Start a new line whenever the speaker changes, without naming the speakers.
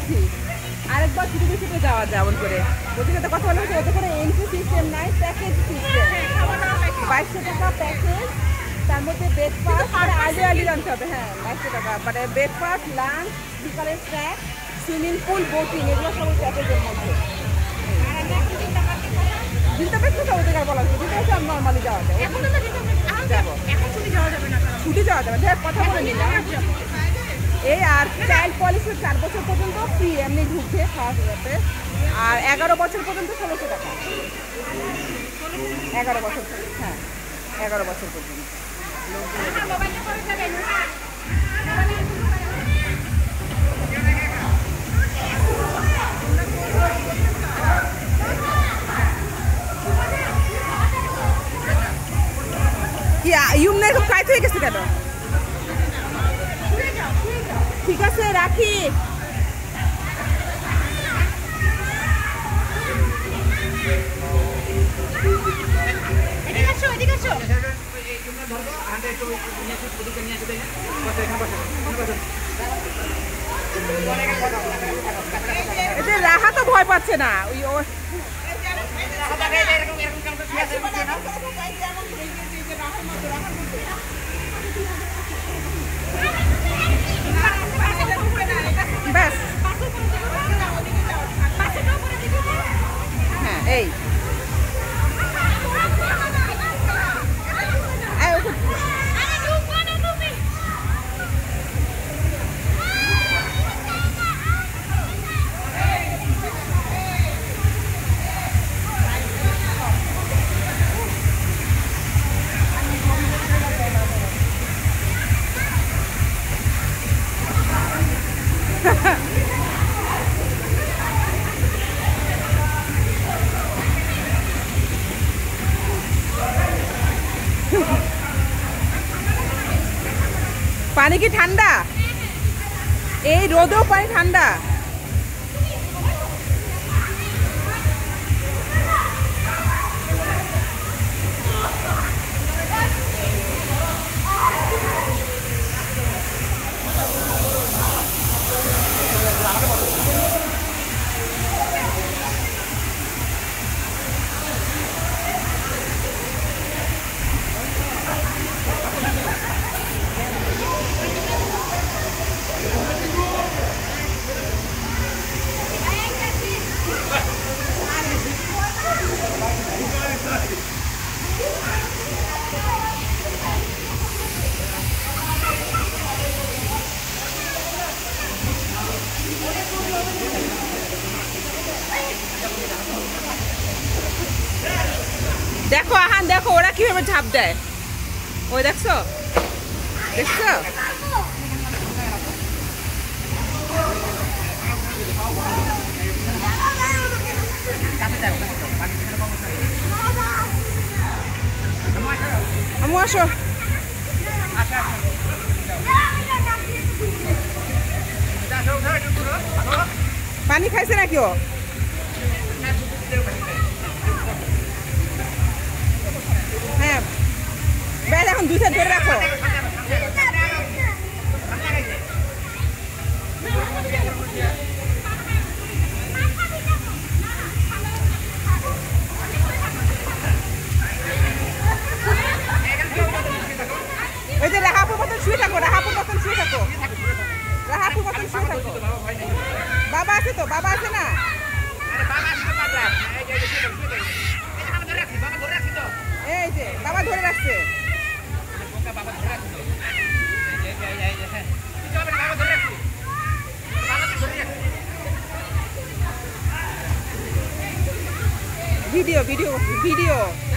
বলছি আরেকবার ছুটে ছুটে যাওয়া যায় এমন করে ওদের সাথে কথা বলা হচ্ছে ওদের কোনো এন্ট্রি সিস্টেম নাই প্যাকেজ সিস্টেম 2200 টাকা প্যাকেজ তার মধ্যে ব্রেকফাস্ট আলি জানতে হবে হ্যাঁ 2200 টাকা মানে ব্রেকফাস্ট লাঞ্চ বিকালের স্ন্যাক সুইমিং পুল বোটিং এগুলো সব প্যাকেজের মধ্যে দিনটা বেশ তো ওদের বলা হচ্ছে দিনটা হচ্ছে নর্মালি যাওয়া যায় যাবো ছুটি যাওয়া যাবে দেখ কথা বলে নিলাম এই আর চাইল্ড পলিসি 4 বছর পর্যন্ত ফ্রি এমনি ঢুকছে খাওয়া যাতে আর 11 বছর পর্যন্ত 1600 টাকা 11 বছর হ্যাঁ 11 বছর পর্যন্ত ইউমনে খুব কাজ হয়ে গেছে কেন ঠিক আছে রাখি রাহা তো ভয় পাচ্ছে না ব্যাস হ্যাঁ এই পানি কি ঠান্ডা এই রোদেও পানি ঠান্ডা দেখো আহান দেখো ওরা কিভাবে ঝাঁপ দেয় ওই দেখছো দেখছো আমু আসো পানি খাইছে নাকি ও হ্যাঁ ব্যাস এখন দুই সাইড ধরে রাখো ওই যে রাহাপুর মতন শুয়ে থাকো রাহাপুর মতন শুয়ে থাকো রাহাপুর মতন শুয়ে থাকো বাবা আছে তো বাবা আছে না এই যে বাবা ধরে রাখছে ভিডিও ভিডিও ভিডিও